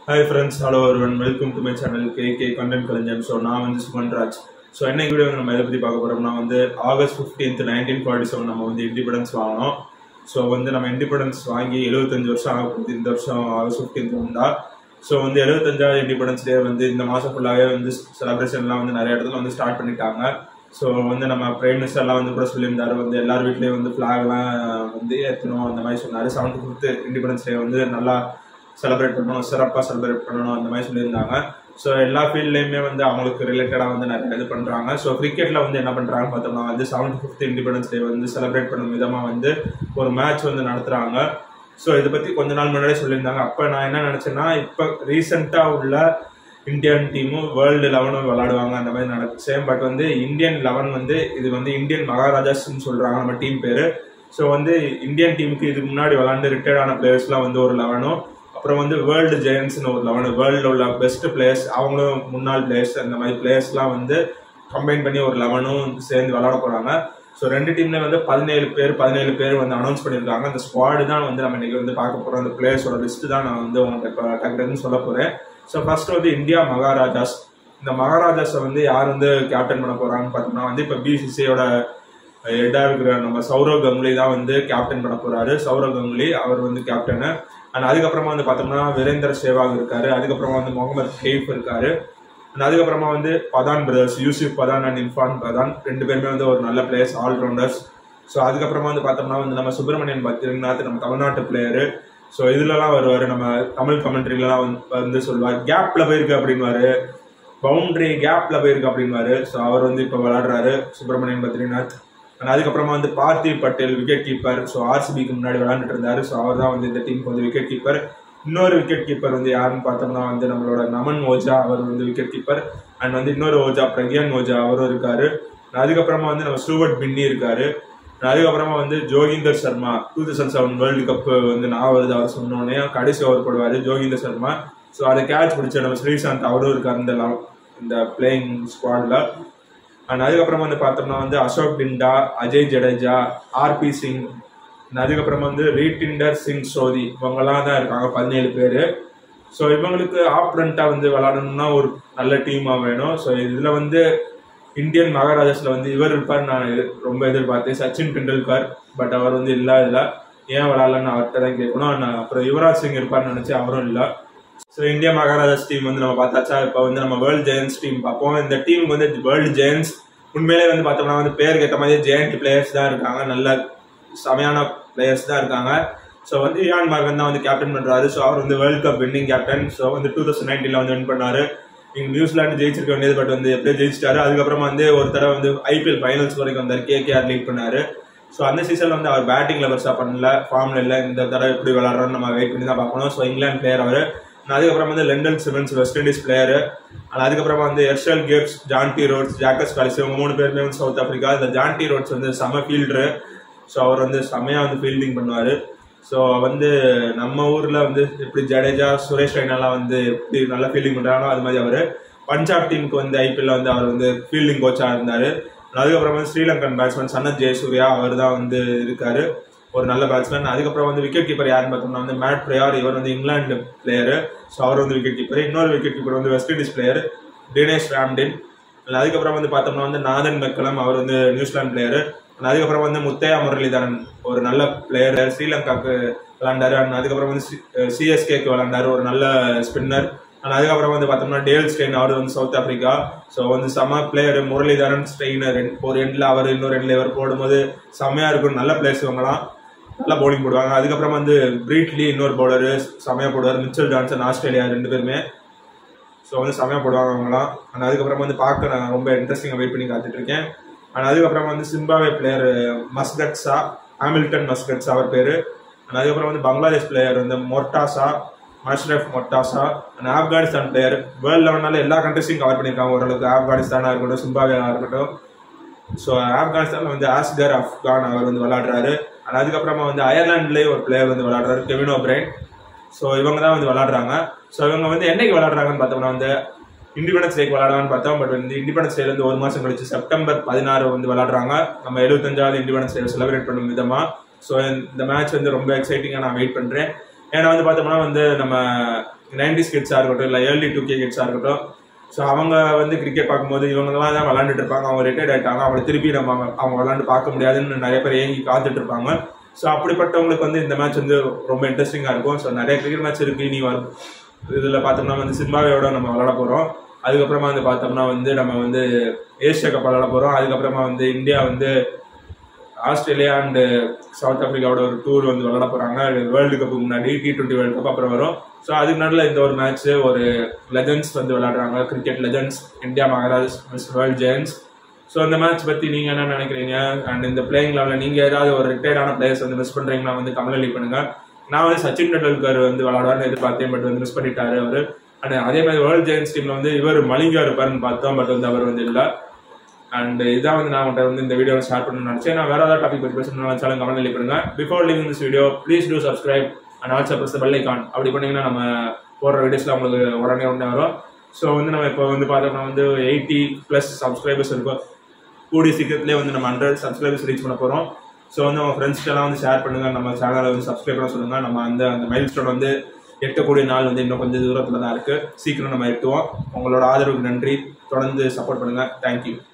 Hi friends, hello everyone, welcome to my channel KK Content Kalanjan. So நான் வந்து Sumanraj. So என்ன video நம்ம எதை பற்றி பார்க்க போகிறோம்னா வந்து August 15th 1947 நம்ம வந்து இண்டிபெண்டன்ஸ் வாங்கினோம். ஸோ வந்து நம்ம இண்டிபெண்டன்ஸ் வாங்கி 75 வருஷம் ஆகுது இந்த வருஷம் August 15th வந்தா. ஸோ வந்து 75வது இண்டிபெண்டன்ஸ் டே வந்து இந்த மாதம் ஃபுல்லாகவே வந்து செலிப்ரேஷன்லாம் வந்து நிறைய இடத்துல வந்து ஸ்டார்ட் பண்ணிட்டாங்க. ஸோ வந்து நம்ம பிரைம் மினிஸ்டர்லாம் வந்து கூட சொல்லியிருந்தாரு வந்து எல்லார் வீட்லேயும் வந்து ஃப்ளாக்லாம் வந்து ஏற்றணும் அந்த மாதிரி சொன்னார். 75th இண்டிபெண்டன்ஸ் டே வந்து நல்லா செலிப்ரேட் பண்ணணும், சிறப்பாக செலிப்ரேட் பண்ணணும் அந்த மாதிரி சொல்லியிருந்தாங்க. ஸோ எல்லா ஃபீல்ட்லேயுமே வந்து அவங்களுக்கு ரிலேட்டடாக வந்து நிறைய இது பண்ணுறாங்க. ஸோ கிரிக்கெட்டில் வந்து என்ன பண்ணுறாங்கன்னு பார்த்தோம்னா வந்து 75th இண்டிபெண்டன்ஸ் டே வந்து செலிப்ரேட் பண்ணும் விதமாக வந்து ஒரு மேட்ச் வந்து நடத்துகிறாங்க. ஸோ இதை பற்றி கொஞ்ச நாள் முன்னாடியே சொல்லியிருந்தாங்க. அப்போ நான் என்ன நினச்சேன்னா இப்போ ரீசெண்டாக உள்ள இந்தியன் டீமும் வேர்ல்டு 11 விளாடுவாங்க அந்த மாதிரி நினச்சேன். பட் வந்து இந்தியன் 11 வந்து இது வந்து இந்தியன் மகாராஜாஸ்ன்னு சொல்கிறாங்க நம்ம டீம் பேர். ஸோ வந்து இந்தியன் டீமுக்கு இதுக்கு முன்னாடி விளாண்டு ரிட்டையர்டான பிளேயர்ஸ்லாம் வந்து ஒரு 11, அப்புறம் வந்து வேர்ல்டு ஜெயன்ட்ஸ்னு ஒரு 11 வேர்ல்டில் உள்ள பெஸ்ட் பிளேயர்ஸ் அவங்களும் முன்னாள் பிளேயர்ஸ் அந்த மாதிரி பிளேயர்ஸ்லாம் வந்து கம்பைன் பண்ணி ஒரு 11 சேர்ந்து விளாட போகிறாங்க. ஸோ ரெண்டு டீம்லேயும் வந்து 17 பேர் வந்து அனௌன்ஸ் பண்ணியிருக்காங்க. அந்த ஸ்குவாடு தான் வந்து நம்ம இன்னைக்கு வந்து பார்க்க போகிறோம். அந்த பிளேயர்ஸோட லிஸ்ட்டு தான் நான் வந்து உங்களுக்கு இப்போ டக்குன்னு சொல்ல போகிறேன். ஸோ ஃபர்ஸ்ட் வந்து இந்தியா மகாராஜாஸ். இந்த மகாராஜாஸை வந்து யார் வந்து கேப்டன் பண்ண போகிறாங்கன்னு பார்த்தோம்னா வந்து இப்போ பிசிசியோட ஹெட்டாக இருக்கிற நம்ம சௌரவ் கங்குலி தான் வந்து கேப்டன் பண்ண போகிறாரு. சௌரவ் கங்குலி அவர் வந்து கேப்டனு. அண்ட் அதுக்கப்புறமா வந்து பார்த்தோம்னா விரேந்தர் சேவாக் இருக்காரு. அதுக்கப்புறமா வந்து முகமது கைஃப் இருக்காரு. அண்ட் அதுக்கப்புறமா வந்து பதான் பிரதர்ஸ் யூசுப் பதான் அண்ட் இர்ஃபான் பதான் ரெண்டு பேருமே வந்து ஒரு நல்ல பிளேயர்ஸ், ஆல்ரவுண்டர்ஸ். ஸோ அதுக்கப்புறமா வந்து பார்த்தோம்னா வந்து நம்ம சுப்ரமணியம் பத்ரிநாத் நம்ம தமிழ்நாட்டு பிளேயரு. ஸோ இதுலலாம் வருவார், நம்ம தமிழ் கமெண்ட்ரிலாம் வந்து சொல்லுவார் கேப்ல போயிருக்கு அப்படின்வாரு, பவுண்டரி கேப்ல போயிருக்கு அப்படின்வாரு. ஸோ அவர் வந்து இப்போ விளையாடுறாரு சுப்ரமணியம் பத்ரிநாத். அண்ட் அதுக்கப்புறமா வந்து Parthiv Patel wicket keeper. So ஆர்சிபிக்கு முன்னாடி விளையாண்டுட்டு இருந்தாரு. ஸோ அவர் தான் வந்து இந்த டீமுக்கு வந்து விக்கெட் கீப்பர். இன்னொரு விக்கெட் கீப்பர் வந்து யாருன்னு பார்த்தோம்னா வந்து நம்மளோட நமன் ஓஜா அவர் வந்து விக்கெட் கீப்பர். அண்ட் வந்து இன்னொரு ஓஜா பிரக்யான் ஓஜா அவரும் இருக்காரு. அதுக்கப்புறமா வந்து நம்ம ஸ்டூவர்ட் பின்னி இருக்காரு. அதுக்கப்புறமா வந்து ஜோகிந்தர் சர்மா 2007 வேர்ல்டு கப் வந்து நான் வருது அவர் சொன்னோடனே கடைசி ஓவர் போடுவார் ஜோகிந்தர் சர்மா. ஸோ அதை கேட்ச் பிடிச்ச நம்ம ஸ்ரீசாந்த் அவரும் இருக்காரு இந்த பிளேயிங் ஸ்குவாடில். அண்ட் அதுக்கப்புறமா வந்து பார்த்தோம்னா வந்து அசோக், டிண்டா, அஜய், ஜடேஜா, ஆர்பி சிங், அதுக்கப்புறமா வந்து ரீட்டிண்டர், சிங், சோதி இவங்கெல்லாம் தான் இருக்காங்க 17 பேர். ஸோ இவங்களுக்கு ஆப்ரண்ட்டாக வந்து விளாடணும்னா ஒரு நல்ல டீமாக வேணும். ஸோ இதில் வந்து இந்தியன் மகாராஜாஸில் வந்து இவர் இருப்பார் நான் ரொம்ப எதிர்பார்த்தேன், சச்சின் டெண்டுல்கர். பட் அவர் வந்து இல்லை. இதில் ஏன் விளாட்லன்னு அவர்கிட்ட தான் கேட்கணும். அப்புறம் யுவராஜ் சிங் இருப்பார்னு நினச்சி அவரும் இல்லை. ஸோ இந்தியா மகாராஜாஸ் டீம் வந்து நம்ம பார்த்தாச்சா. இப்போ வந்து நம்ம வேர்ல்டு ஜெயன்ஸ் டீம் பார்ப்போம். இந்த டீமுக்கு வந்து வேர்ல்டு ஜெயன்ஸ் உண்மையிலே வந்து பார்த்தோம்னா வந்து பேருக்கு ஏற்ற மாதிரி ஜெயண்ட் பிளேயர்ஸ் தான் இருக்காங்க, நல்ல செமையான பிளேயர்ஸ் தான் இருக்காங்க. ஸோ வந்து இயான் மார்கன் தான் வந்து கேப்டன் பண்ணுறாரு. ஸோ அவர் வந்து world cup winning captain. So வந்து 2019 வந்து வின் பண்ணாரு. இங்கே நியூசிலாந்து ஜெயிச்சிருக்க வேண்டியது, பட் வந்து எப்படியே ஜெயிச்சிட்டாரு. அதுக்கப்புறமா வந்து ஒரு தடவை வந்து ஐபிஎல் ஃபைனல்ஸ் வரைக்கும் வந்தார், கேகேஆர் லீட் பண்ணாரு. ஸோ அந்த சீசன் வந்து அவர் பேட்டிங்ல பெருசாக பண்ணல, ஃபார்ம்ல இல்லை. இந்த தடவை எப்படி விளாட்றான்னு நம்ம வெயிட் பண்ணி தான் பார்க்கணும். ஸோ இங்கிலாந்து பிளேயர் அவர். அதுக்கப்புறம் வந்து Lendl Simmons West Indies player. அதுக்கப்புறமா வந்து Herschelle Gibbs, Jonty Rhodes, Jacques Kallis இவங்க 3 பேருமே வந்து சவுத் ஆப்பிரிக்கா. இந்த ஜான்டி ரோட்ஸ் வந்து செம ஃபீல்டரு. ஸோ அவர் வந்து செமையாக வந்து ஃபீல்டிங் பண்ணுவார். ஸோ வந்து நம்ம ஊரில் வந்து எப்படி ஜடேஜா, சுரேஷ் ரெய்னாலாம் வந்து எப்படி நல்லா ஃபீல்டிங் பண்ணுறாங்களோ அது மாதிரி அவர் பஞ்சாப் டீமுக்கு வந்து ஐபிஎல்ல வந்து அவர் வந்து ஃபீல்டிங் கோச்சாக இருந்தார். அதுக்கப்புறம் வந்து ஸ்ரீலங்கன் பேட்ஸ்மேன் சனத் ஜெயசூர்யா அவர் தான் வந்து இருக்காரு, ஒரு நல்ல பேட்ஸ்மேன். அதுக்கப்புறம் வந்து விக்கெட் கீப்பர் யாருன்னு பார்த்தோம்னா வந்து மேட் பிரயார், இவர் வந்து இங்கிலாந்து பிளேயரு. ஸோ அவர் வந்து விக்கெட் கீப்பர். இன்னொரு விக்கெட் கீப்பர் வந்து West Indies player Denesh Ramdin. அதுக்கப்புறம் வந்து பார்த்தோம்னா வந்து நாதன் மெக்கலம் அவர் வந்து நியூசிலாந்து பிளேயரு. அதுக்கப்புறம் வந்து முத்தையா முரளிதரன் ஒரு நல்ல பிளேயர், ஸ்ரீலங்காவுக்கு விளாண்டாரு. அதுக்கப்புறம் வந்து சிஎஸ்கேக்கு விளாண்டாரு, ஒரு நல்ல ஸ்பின்னர். அதுக்கப்புறம் வந்து பார்த்தோம்னா டேல் ஸ்டெயின் அவர் வந்து சவுத் ஆப்பிரிக்கா. ஸோ வந்து செம பிளேயர் முரளிதரன், ஸ்டெயினர் ஒரு எண்டில் அவர் இன்னொரு எண்டில் இவர் போடும்போது செம்மையாக இருக்கும். நல்ல பிளேயர்ஸ் இவங்கலாம் நல்லா பவுலிங் போடுவாங்க. அதுக்கப்புறம் வந்து பிரீட்லி இன்னொரு பவுலரு செம்மையாக போடுவார். மிச்சல் ஜான்சன் ஆஸ்திரேலியா ரெண்டு பேருமே. ஸோ வந்து செம்மையாக போடுவாங்க அவங்களாம். அதுக்கப்புறம் வந்து பார்க்க நான் ரொம்ப இன்ட்ரெஸ்டிங்காக வெயிட் பண்ணி காத்துட்டு இருக்கேன். அதுக்கப்புறம் வந்து Zimbabwe player Masakadza, Hamilton Masakadza அவர் பேர். அதுக்கப்புறம் வந்து பங்களாதேஷ் பிளேயர் வந்து மொர்டாசா, மஷ்ரஃப் மொர்டாசா. ஆப்கானிஸ்தான் பிளேயர் வேர்ல்டு லெவல்னால எல்லா கண்ட்ரிஸையும் கவர் பண்ணியிருக்காங்க ஓரளவுக்கு. ஆப்கானிஸ்தானாக இருக்கட்டும், சிம்பாவேவாக இருக்கட்டும். ஸோ ஆப்கானிஸ்தானில் வந்து ஆஸ்கர் அஃப்கான் அவர் வந்து விளாடுறாரு. அதுக்கப்புறமா வந்து அயர்லாண்ட்லேயே ஒரு பிளேயர் வந்து விளாடுறாரு, கெவின் ஓப்ரைன். ஸோ இவங்க தான் வந்து விளாடுறாங்க. ஸோ இவங்க வந்து என்னைக்கு விளாடுறாங்கன்னு பார்த்தோம்னா வந்து இண்டிபெண்டன்ஸ் டேக்கு விளாடுவான்னு பார்த்தோம். பட் வந்து இண்டிபெண்டன்ஸ் டேல இருந்து 1 மாதம் கழிச்சு செப்டம்பர் 16 வந்து விளாடுறாங்க, நம்ம 75வது இண்டிபெண்டன்ஸ் டே செலிப்ரேட் பண்ணும் விதமாக. ஸோ இந்த மேட்ச் வந்து ரொம்ப எக்ஸைட்டிங்காக நான் வெயிட் பண்ணுறேன். ஏன்னா வந்து பார்த்தோம்னா வந்து நம்ம 90s கிட்ஸாக இருக்கட்டும் இல்லை ஏர்லி 2K கிட்ஸாக இருக்கட்டும். ஸோ அவங்க வந்து கிரிக்கெட் பார்க்கும்போது இவங்கெல்லாம் தான் விளாண்டுட்டு இருப்பாங்க. அவங்க ரிட்டையர்ட் ஆகிட்டாங்க, அவங்களை திருப்பி நம்ம அவங்க விளாண்டு பார்க்க முடியாதுன்னு நிறைய பேர் ஏங்கி காத்துட்டு இருப்பாங்க. ஸோ அப்படிப்பட்டவங்களுக்கு வந்து இந்த மேட்ச் வந்து ரொம்ப இன்ட்ரெஸ்டிங்காக இருக்கும். ஸோ நிறைய கிரிக்கெட் மேட்ச் இருக்கு. இனி வரும் இதில் பார்த்தோம்னா வந்து சிம்பாவேயோட நம்ம விளாட போகிறோம். அதுக்கப்புறமா வந்து பார்த்தோம்னா வந்து நம்ம வந்து ஏஷியா கப் விளாட போகிறோம். அதுக்கப்புறமா வந்து இந்தியா வந்து ஆஸ்திரேலியா அண்டு சவுத் ஆப்பிரிக்காவோட ஒரு டூர் வந்து விளாட போகிறாங்க. வேர்ல்டு கப்புக்கு முன்னாடி T20 வேர்ல்டு கப் அப்புறம் வரும். ஸோ அதுக்கு நடுவில் இந்த ஒரு மேட்ச்சு ஒரு லெஜண்ட்ஸ் வந்து விளாடுறாங்க, கிரிக்கெட் லெஜண்ட்ஸ், இந்தியா மகாராஜ் மிஸ் WorldGiants. ஸோ இந்த மேட்ச் பற்றி நீங்கள் என்ன நினைக்கிறீங்க? அண்ட் இந்த பிளேயிங் லெவலில் நீங்கள் ஏதாவது ஒரு ரிட்டையர்டான பிளேயர்ஸ் வந்து மிஸ் பண்ணுறீங்கன்னா வந்து கமெண்ட்ல லீவ் பண்ணுங்கள். நான் வந்து சச்சின் டெண்டுல்கர் வந்து விளாடுவார்னு எதிர்பார்த்தேன், பட் வந்து மிஸ் பண்ணிட்டாரு அவர். அண்ட் அதே மாதிரி WorldGiants டீமில் வந்து இவர் மலிங்கா இருப்பாருன்னு பார்த்தோம், பட் வந்து அவர் வந்து இல்லை. அண்ட் இதான் வந்து நான் உங்கள்கிட்ட வந்து இந்த வீடியோவை ஷேர் பண்ணணும்னு நினச்சேன். நான் வேறு ஏதாவது டாபிக் பற்றி பேசணும்னு நினச்சாலும் கமெண்ட் லீவ் பண்ணுங்கள். Before leaving this video please do subscribe and also press the bell icon. அப்படி பண்ணிங்கன்னா நம்ம போடுற வீடியோஸில் உங்களுக்கு உடனே வரும். ஸோ வந்து நம்ம இப்போ வந்து பார்த்தோம்னா வந்து 80+ சப்ஸ்கிரைபர்ஸ் இருக்கும். கூடிய சீக்கிரத்திலே வந்து நம்ம 100 சப்ஸ்கிரைபர்ஸ் ரீச் பண்ண போகிறோம். ஸோ வந்து உங்கள் ஃப்ரெண்ட்ஸ்க்கெல்லாம் வந்து ஷேர் பண்ணுங்கள், நம்ம சேனலை வந்து சப்ஸ்கிரைப் பண்ண சொல்லுங்கள். நம்ம அந்த மைல் ஸ்டோன் வந்து எட்டக்கூடிய நாள் வந்து இன்னும் கொஞ்சம் தூரத்தில் தான் இருக்குது. சீக்கிரம் நம்ம எட்டுவோம். உங்களோட ஆதரவுக்கு நன்றி. தொடர்ந்து சப்போர்ட் பண்ணுங்கள். தேங்க்யூ.